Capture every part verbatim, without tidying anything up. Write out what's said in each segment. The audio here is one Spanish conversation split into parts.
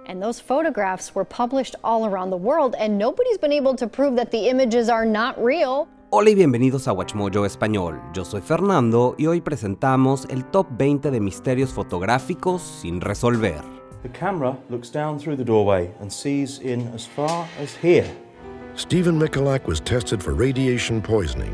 And those photographs were published all around the world, and nobody's been able to prove that the images are not real. Hola y bienvenidos a WatchMojo Español. Yo soy Fernando y hoy presentamos el top veinte de misterios fotográficos sin resolver. The camera looks down through the doorway and sees in as far as here. Stephen Michalak was tested for radiation poisoning.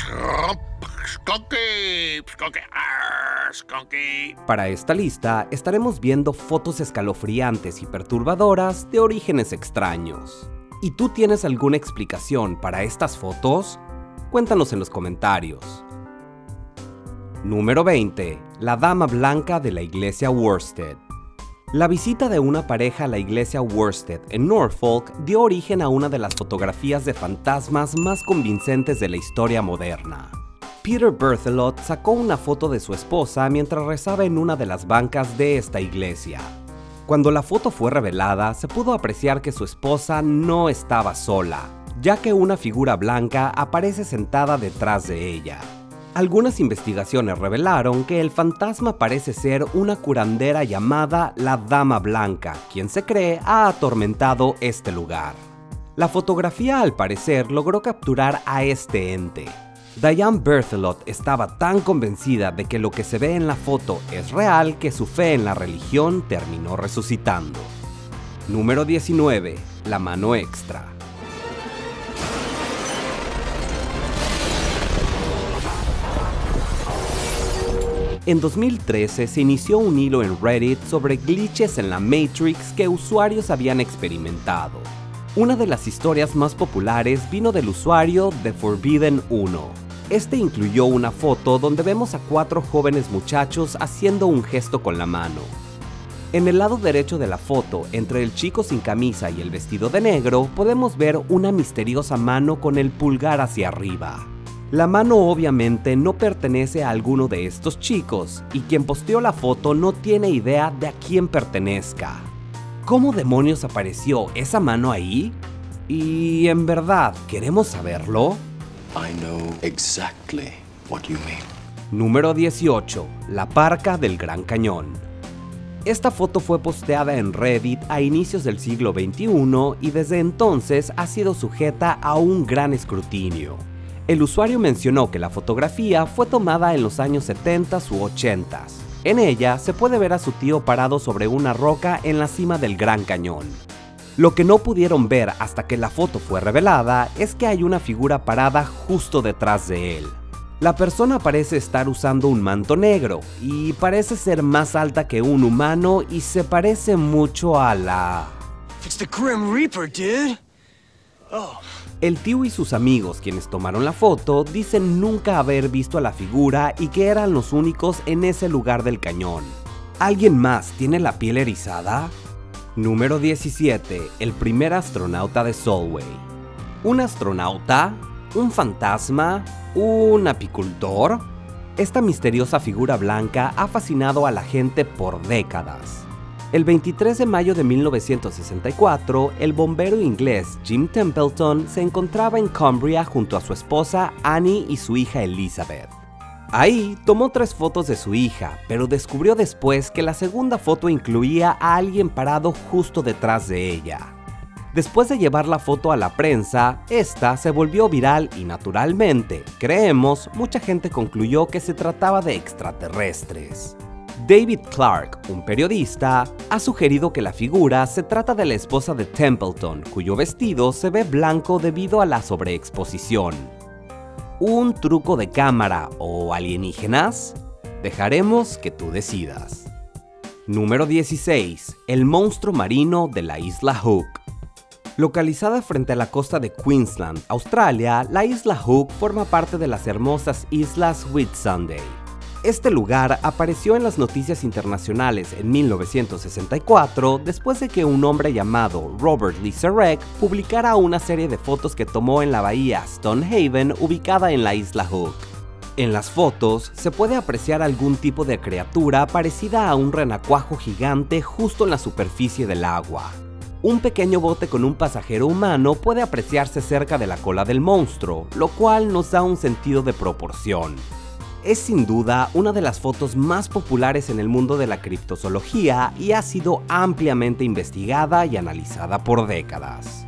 Skunky, skunky, arr, skunky. Para esta lista estaremos viendo fotos escalofriantes y perturbadoras de orígenes extraños. ¿Y tú tienes alguna explicación para estas fotos? Cuéntanos en los comentarios. Número veinte. La Dama Blanca de la Iglesia Worstead. La visita de una pareja a la iglesia Worstead en Norfolk dio origen a una de las fotografías de fantasmas más convincentes de la historia moderna. Peter Berthelot sacó una foto de su esposa mientras rezaba en una de las bancas de esta iglesia. Cuando la foto fue revelada, se pudo apreciar que su esposa no estaba sola, ya que una figura blanca aparece sentada detrás de ella. Algunas investigaciones revelaron que el fantasma parece ser una curandera llamada la Dama Blanca, quien se cree ha atormentado este lugar. La fotografía al parecer logró capturar a este ente. Diane Berthelot estaba tan convencida de que lo que se ve en la foto es real que su fe en la religión terminó resucitando. Número diecinueve. La mano extra. En dos mil trece se inició un hilo en Reddit sobre glitches en la Matrix que usuarios habían experimentado. Una de las historias más populares vino del usuario The Forbidden uno. Este incluyó una foto donde vemos a cuatro jóvenes muchachos haciendo un gesto con la mano. En el lado derecho de la foto, entre el chico sin camisa y el vestido de negro, podemos ver una misteriosa mano con el pulgar hacia arriba. La mano obviamente no pertenece a alguno de estos chicos, y quien posteó la foto no tiene idea de a quién pertenezca. ¿Cómo demonios apareció esa mano ahí? Y en verdad, ¿queremos saberlo? I know exactly what you mean. Número dieciocho. La Parca del Gran Cañón. Esta foto fue posteada en Reddit a inicios del siglo veintiuno y desde entonces ha sido sujeta a un gran escrutinio. El usuario mencionó que la fotografía fue tomada en los años setenta u ochenta. En ella se puede ver a su tío parado sobre una roca en la cima del Gran Cañón. Lo que no pudieron ver hasta que la foto fue revelada es que hay una figura parada justo detrás de él. La persona parece estar usando un manto negro y parece ser más alta que un humano y se parece mucho a la... It's the Grim Reaper, dude. Oh. El tío y sus amigos quienes tomaron la foto dicen nunca haber visto a la figura y que eran los únicos en ese lugar del cañón. ¿Alguien más tiene la piel erizada? Número diecisiete. El primer astronauta de Solway. ¿Un astronauta? ¿Un fantasma? ¿Un apicultor? Esta misteriosa figura blanca ha fascinado a la gente por décadas. El veintitrés de mayo de mil novecientos sesenta y cuatro, el bombero inglés Jim Templeton se encontraba en Cumbria junto a su esposa Annie y su hija Elizabeth. Ahí tomó tres fotos de su hija, pero descubrió después que la segunda foto incluía a alguien parado justo detrás de ella. Después de llevar la foto a la prensa, esta se volvió viral y naturalmente, creemos, mucha gente concluyó que se trataba de extraterrestres. David Clark, un periodista, ha sugerido que la figura se trata de la esposa de Templeton, cuyo vestido se ve blanco debido a la sobreexposición. ¿Un truco de cámara o alienígenas? Dejaremos que tú decidas. Número dieciséis. El monstruo marino de la isla Hook. Localizada frente a la costa de Queensland, Australia, la isla Hook forma parte de las hermosas islas Whitsunday. Este lugar apareció en las noticias internacionales en mil novecientos sesenta y cuatro después de que un hombre llamado Robert Lee Sarek publicara una serie de fotos que tomó en la bahía Stonehaven ubicada en la isla Hook. En las fotos se puede apreciar algún tipo de criatura parecida a un renacuajo gigante justo en la superficie del agua. Un pequeño bote con un pasajero humano puede apreciarse cerca de la cola del monstruo, lo cual nos da un sentido de proporción. Es sin duda una de las fotos más populares en el mundo de la criptozoología y ha sido ampliamente investigada y analizada por décadas.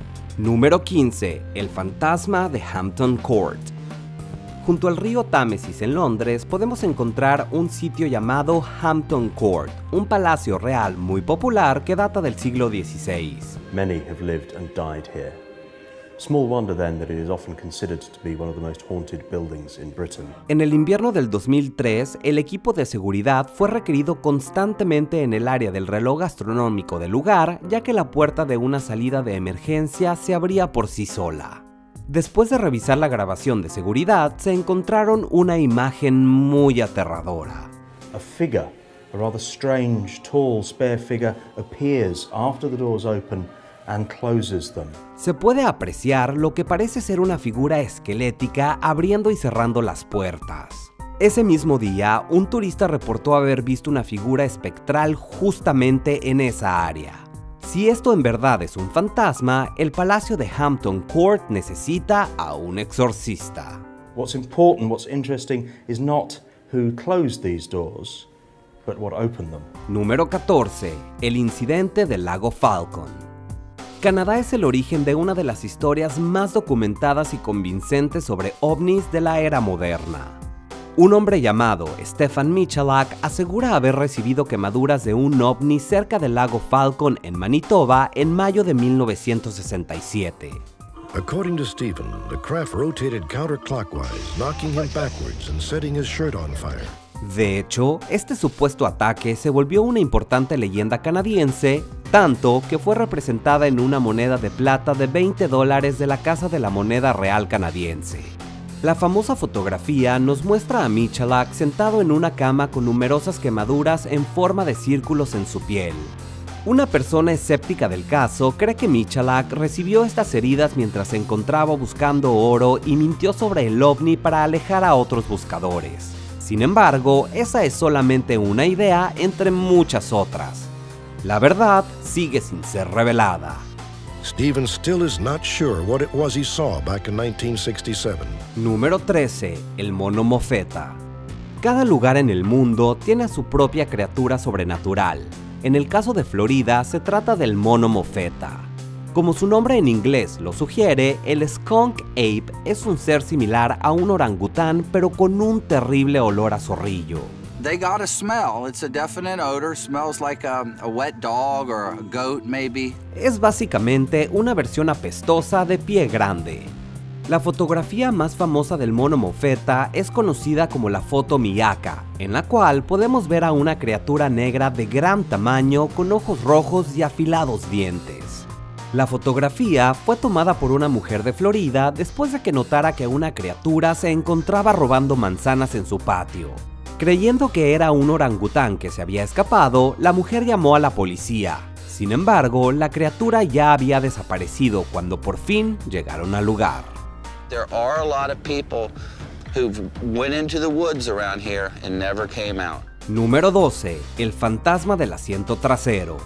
Número quince. El fantasma de Hampton Court. Junto al río Támesis en Londres podemos encontrar un sitio llamado Hampton Court, un palacio real muy popular que data del siglo dieciséis. Many have lived and died here. Small wonder then that it is often considered to be one of the most haunted buildings in Britain. En el invierno del dos mil tres, el equipo de seguridad fue requerido constantemente en el área del reloj astronómico del lugar, ya que la puerta de una salida de emergencia se abría por sí sola. Después de revisar la grabación de seguridad, se encontraron una imagen muy aterradora. A figure, a rather strange, tall, spare figure, appears after the doors open and closes them. Se puede apreciar lo que parece ser una figura esquelética abriendo y cerrando las puertas. Ese mismo día, un turista reportó haber visto una figura espectral justamente en esa área. Si esto en verdad es un fantasma, el palacio de Hampton Court necesita a un exorcista. What's important, what's interesting, is not who closed these doors, but what opened them. Número catorce. El incidente del lago Falcon. Canadá es el origen de una de las historias más documentadas y convincentes sobre ovnis de la era moderna. Un hombre llamado Stefan Michalak asegura haber recibido quemaduras de un ovni cerca del lago Falcon en Manitoba en mayo de mil novecientos sesenta y siete. According to Stephen, the craft rotated counterclockwise, knocking him backwards and setting his shirt on fire. De hecho, este supuesto ataque se volvió una importante leyenda canadiense, tanto que fue representada en una moneda de plata de veinte dólares de la Casa de la Moneda Real Canadiense. La famosa fotografía nos muestra a Michalak sentado en una cama con numerosas quemaduras en forma de círculos en su piel. Una persona escéptica del caso cree que Michalak recibió estas heridas mientras se encontraba buscando oro y mintió sobre el ovni para alejar a otros buscadores. Sin embargo, esa es solamente una idea entre muchas otras. La verdad sigue sin ser revelada. Stephen still is not sure what it was he saw back in nineteen sixty-seven. Número trece. El mono mofeta. Cada lugar en el mundo tiene a su propia criatura sobrenatural. En el caso de Florida, se trata del mono mofeta. Como su nombre en inglés lo sugiere, el skunk ape es un ser similar a un orangután, pero con un terrible olor a zorrillo. They got a smell. It's a definite odor. Smells like a, a wet dog or a goat, maybe. Es básicamente una versión apestosa de pie grande. La fotografía más famosa del mono mofeta es conocida como la foto Miyaka, en la cual podemos ver a una criatura negra de gran tamaño con ojos rojos y afilados dientes. La fotografía fue tomada por una mujer de Florida después de que notara que una criatura se encontraba robando manzanas en su patio. Creyendo que era un orangután que se había escapado, la mujer llamó a la policía. Sin embargo, la criatura ya había desaparecido cuando por fin llegaron al lugar. There are a lot of people who went into the woods around here and never came out. Número doce. El fantasma del asiento trasero.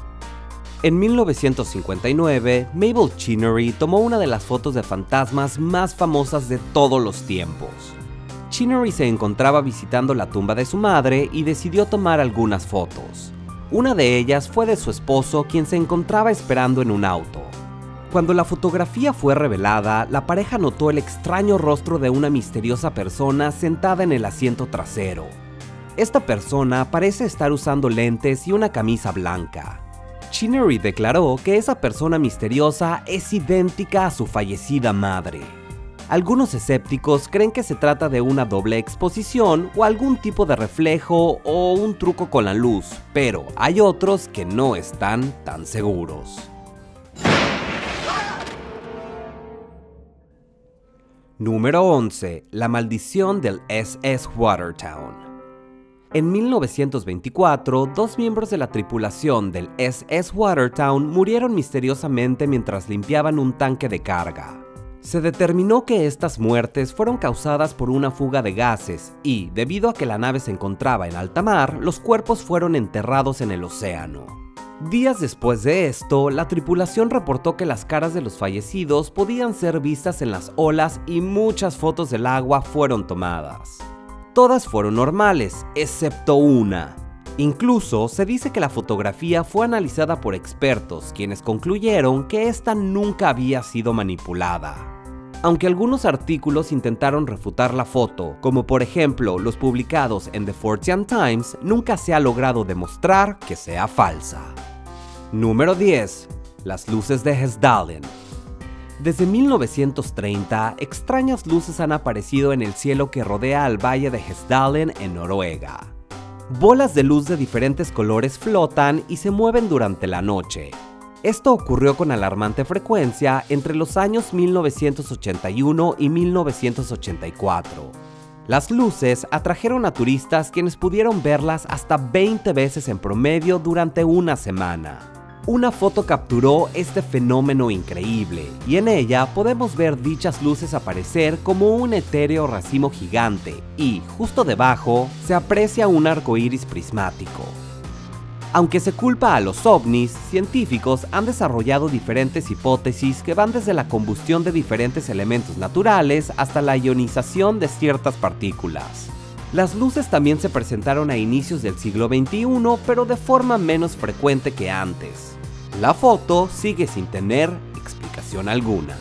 En mil novecientos cincuenta y nueve, Mabel Chinnery tomó una de las fotos de fantasmas más famosas de todos los tiempos. Chinnery se encontraba visitando la tumba de su madre y decidió tomar algunas fotos. Una de ellas fue de su esposo, quien se encontraba esperando en un auto. Cuando la fotografía fue revelada, la pareja notó el extraño rostro de una misteriosa persona sentada en el asiento trasero. Esta persona parece estar usando lentes y una camisa blanca. Chinnery declaró que esa persona misteriosa es idéntica a su fallecida madre. Algunos escépticos creen que se trata de una doble exposición o algún tipo de reflejo o un truco con la luz, pero hay otros que no están tan seguros. Número once. La maldición del S S Watertown. En mil novecientos veinticuatro, dos miembros de la tripulación del S S Watertown murieron misteriosamente mientras limpiaban un tanque de carga. Se determinó que estas muertes fueron causadas por una fuga de gases y, debido a que la nave se encontraba en alta mar, los cuerpos fueron enterrados en el océano. Días después de esto, la tripulación reportó que las caras de los fallecidos podían ser vistas en las olas y muchas fotos del agua fueron tomadas. Todas fueron normales, excepto una. Incluso se dice que la fotografía fue analizada por expertos, quienes concluyeron que esta nunca había sido manipulada. Aunque algunos artículos intentaron refutar la foto, como por ejemplo los publicados en The Fortean Times, nunca se ha logrado demostrar que sea falsa. Número diez. Las luces de Hesdalen. Desde mil novecientos treinta, extrañas luces han aparecido en el cielo que rodea al valle de Hesdalen en Noruega. Bolas de luz de diferentes colores flotan y se mueven durante la noche. Esto ocurrió con alarmante frecuencia entre los años mil novecientos ochenta y uno y mil novecientos ochenta y cuatro. Las luces atrajeron a turistas quienes pudieron verlas hasta veinte veces en promedio durante una semana. Una foto capturó este fenómeno increíble, y en ella podemos ver dichas luces aparecer como un etéreo racimo gigante, y, justo debajo, se aprecia un arco iris prismático. Aunque se culpa a los ovnis, científicos han desarrollado diferentes hipótesis que van desde la combustión de diferentes elementos naturales hasta la ionización de ciertas partículas. Las luces también se presentaron a inicios del siglo veintiuno, pero de forma menos frecuente que antes. La foto sigue sin tener explicación alguna.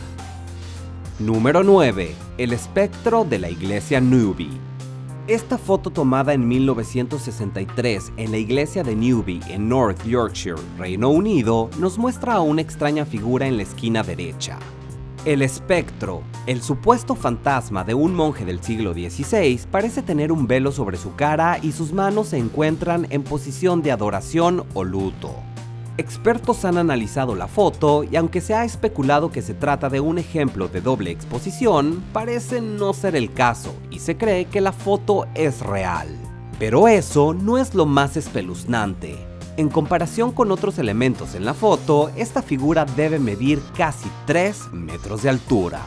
Número nueve. El espectro de la iglesia Newby. Esta foto, tomada en mil novecientos sesenta y tres en la iglesia de Newby en North Yorkshire, Reino Unido, nos muestra a una extraña figura en la esquina derecha. El espectro, el supuesto fantasma de un monje del siglo dieciséis, parece tener un velo sobre su cara y sus manos se encuentran en posición de adoración o luto. Expertos han analizado la foto y aunque se ha especulado que se trata de un ejemplo de doble exposición, parece no ser el caso y se cree que la foto es real. Pero eso no es lo más espeluznante. En comparación con otros elementos en la foto, esta figura debe medir casi tres metros de altura.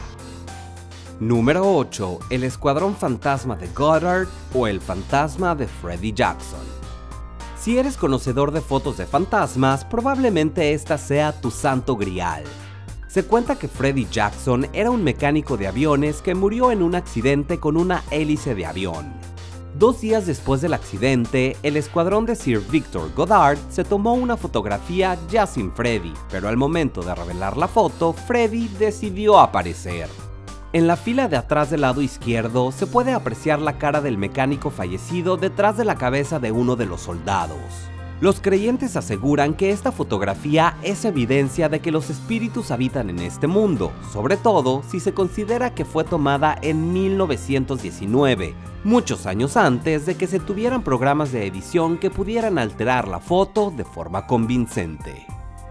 Número ocho. El escuadrón fantasma de Goddard o el fantasma de Freddie Jackson. Si eres conocedor de fotos de fantasmas, probablemente esta sea tu santo grial. Se cuenta que Freddie Jackson era un mecánico de aviones que murió en un accidente con una hélice de avión. Dos días después del accidente, el escuadrón de Sir Victor Goddard se tomó una fotografía ya sin Freddie, pero al momento de revelar la foto, Freddie decidió aparecer. En la fila de atrás del lado izquierdo se puede apreciar la cara del mecánico fallecido detrás de la cabeza de uno de los soldados. Los creyentes aseguran que esta fotografía es evidencia de que los espíritus habitan en este mundo, sobre todo si se considera que fue tomada en mil novecientos diecinueve, muchos años antes de que se tuvieran programas de edición que pudieran alterar la foto de forma convincente.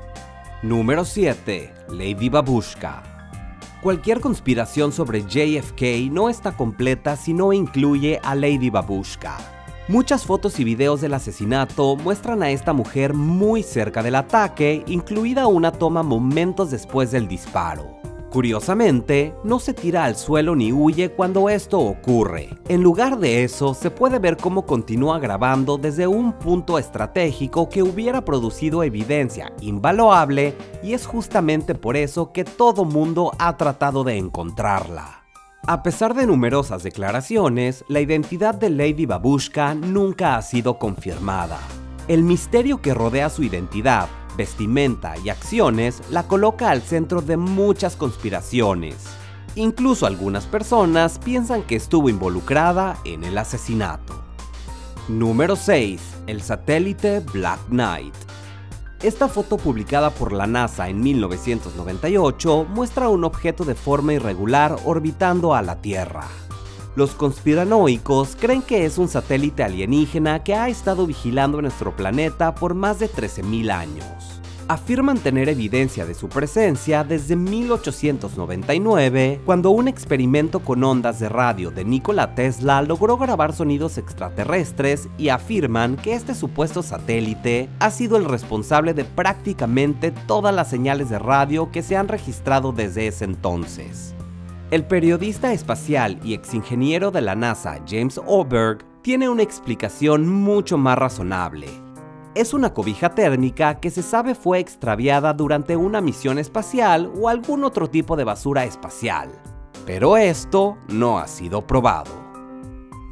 Número siete. Lady Babushka. Cualquier conspiración sobre J F K no está completa si no incluye a Lady Babushka. Muchas fotos y videos del asesinato muestran a esta mujer muy cerca del ataque, incluida una toma momentos después del disparo. Curiosamente, no se tira al suelo ni huye cuando esto ocurre. En lugar de eso, se puede ver cómo continúa grabando desde un punto estratégico que hubiera producido evidencia invaluable, y es justamente por eso que todo mundo ha tratado de encontrarla. A pesar de numerosas declaraciones, la identidad de Lady Babushka nunca ha sido confirmada. El misterio que rodea su identidad, vestimenta y acciones la coloca al centro de muchas conspiraciones. Incluso algunas personas piensan que estuvo involucrada en el asesinato. Número seis. El satélite Black Knight. Esta foto, publicada por la NASA en mil novecientos noventa y ocho, muestra un objeto de forma irregular orbitando a la Tierra. Los conspiranoicos creen que es un satélite alienígena que ha estado vigilando nuestro planeta por más de trece mil años. Afirman tener evidencia de su presencia desde mil ochocientos noventa y nueve, cuando un experimento con ondas de radio de Nikola Tesla logró grabar sonidos extraterrestres, y afirman que este supuesto satélite ha sido el responsable de prácticamente todas las señales de radio que se han registrado desde ese entonces. El periodista espacial y exingeniero de la NASA James Oberg tiene una explicación mucho más razonable. Es una cobija térmica que se sabe fue extraviada durante una misión espacial o algún otro tipo de basura espacial, pero esto no ha sido probado.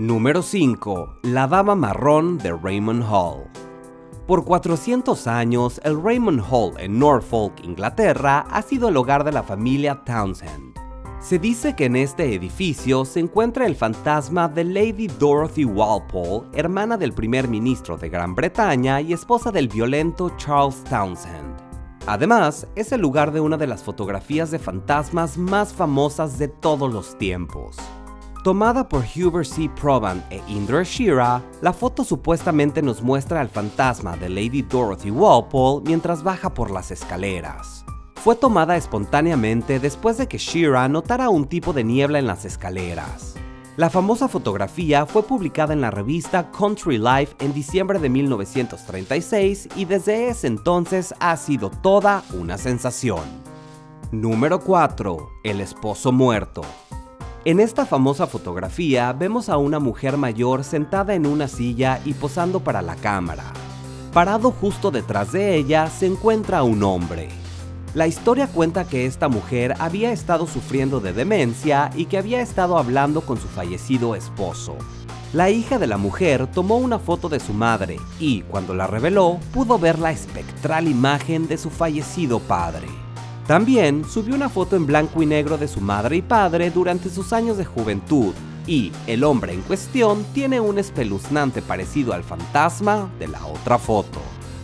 Número cinco. La Dama Marrón de Raymond Hall. Por cuatrocientos años, el Raymond Hall en Norfolk, Inglaterra, ha sido el hogar de la familia Townshend. Se dice que en este edificio se encuentra el fantasma de Lady Dorothy Walpole, hermana del primer ministro de Gran Bretaña y esposa del violento Charles Townshend. Además, es el lugar de una de las fotografías de fantasmas más famosas de todos los tiempos. Tomada por Hubert C. Provan e Indra Shira, la foto supuestamente nos muestra al fantasma de Lady Dorothy Walpole mientras baja por las escaleras. Fue tomada espontáneamente después de que Shira notara un tipo de niebla en las escaleras. La famosa fotografía fue publicada en la revista Country Life en diciembre de mil novecientos treinta y seis y desde ese entonces ha sido toda una sensación. Número cuatro. El esposo muerto. En esta famosa fotografía vemos a una mujer mayor sentada en una silla y posando para la cámara. Parado justo detrás de ella se encuentra un hombre. La historia cuenta que esta mujer había estado sufriendo de demencia y que había estado hablando con su fallecido esposo. La hija de la mujer tomó una foto de su madre y, cuando la reveló, pudo ver la espectral imagen de su fallecido padre. También subió una foto en blanco y negro de su madre y padre durante sus años de juventud y el hombre en cuestión tiene un espeluznante parecido al fantasma de la otra foto.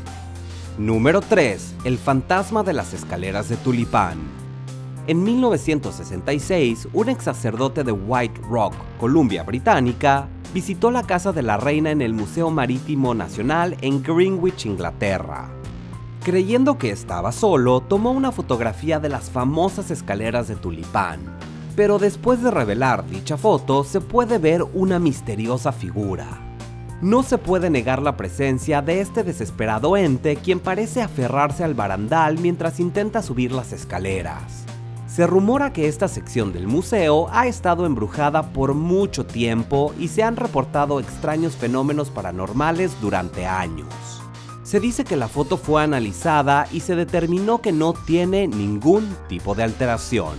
Número tres. El fantasma de las escaleras de Tulipán. En mil novecientos sesenta y seis, un ex sacerdote de White Rock, Columbia Británica, visitó la casa de la reina en el Museo Marítimo Nacional en Greenwich, Inglaterra. Creyendo que estaba solo, tomó una fotografía de las famosas escaleras de Tulipán. Pero después de revelar dicha foto, se puede ver una misteriosa figura. No se puede negar la presencia de este desesperado ente quien parece aferrarse al barandal mientras intenta subir las escaleras. Se rumora que esta sección del museo ha estado embrujada por mucho tiempo y se han reportado extraños fenómenos paranormales durante años. Se dice que la foto fue analizada y se determinó que no tiene ningún tipo de alteración.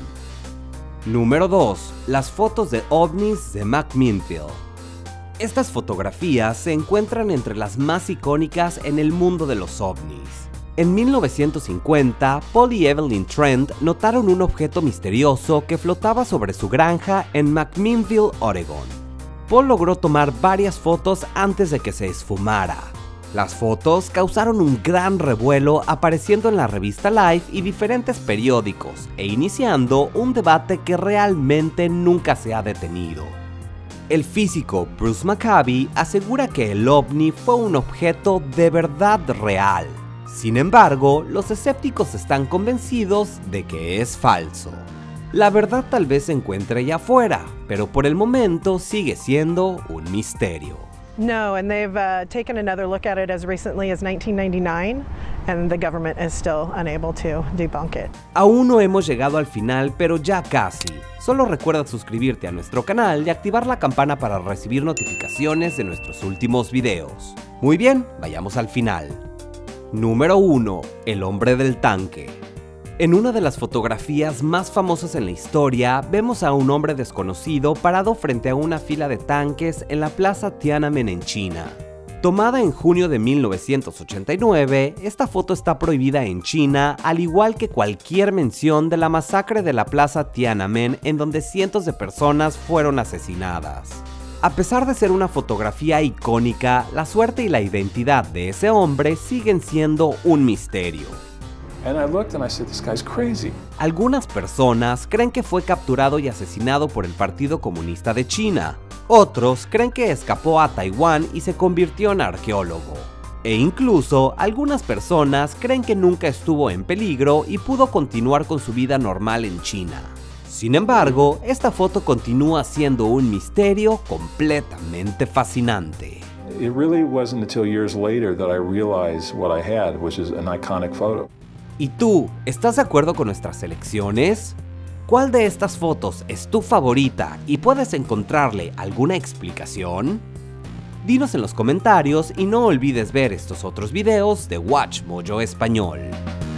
Número dos. Las fotos de ovnis de McMinnville. Estas fotografías se encuentran entre las más icónicas en el mundo de los ovnis. En mil novecientos cincuenta, Paul y Evelyn Trent notaron un objeto misterioso que flotaba sobre su granja en McMinnville, Oregon. Paul logró tomar varias fotos antes de que se esfumara. Las fotos causaron un gran revuelo apareciendo en la revista Life y diferentes periódicos e iniciando un debate que realmente nunca se ha detenido. El físico Bruce Maccabee asegura que el ovni fue un objeto de verdad real. Sin embargo, los escépticos están convencidos de que es falso. La verdad tal vez se encuentre allá afuera, pero por el momento sigue siendo un misterio. No, and they've uh, taken another look at it as recently as nineteen ninety-nine, and the government is still unable to debunk it. Aún no hemos llegado al final, pero ya casi. Solo recuerda suscribirte a nuestro canal y activar la campana para recibir notificaciones de nuestros últimos videos. Muy bien, vayamos al final. Número uno. El hombre del tanque. En una de las fotografías más famosas en la historia, vemos a un hombre desconocido parado frente a una fila de tanques en la plaza Tiananmen en China. Tomada en junio de mil novecientos ochenta y nueve, esta foto está prohibida en China, al igual que cualquier mención de la masacre de la plaza Tiananmen en donde cientos de personas fueron asesinadas. A pesar de ser una fotografía icónica, la suerte y la identidad de ese hombre siguen siendo un misterio. And I looked and I said, this guy's crazy. Algunas personas creen que fue capturado y asesinado por el Partido Comunista de China. Otros creen que escapó a Taiwán y se convirtió en arqueólogo. E incluso algunas personas creen que nunca estuvo en peligro y pudo continuar con su vida normal en China. Sin embargo, esta foto continúa siendo un misterio completamente fascinante. It really wasn't until years later that I realized what I had, which is an iconic photo. ¿Y tú, estás de acuerdo con nuestras selecciones? ¿Cuál de estas fotos es tu favorita y puedes encontrarle alguna explicación? Dinos en los comentarios y no olvides ver estos otros videos de WatchMojo Español.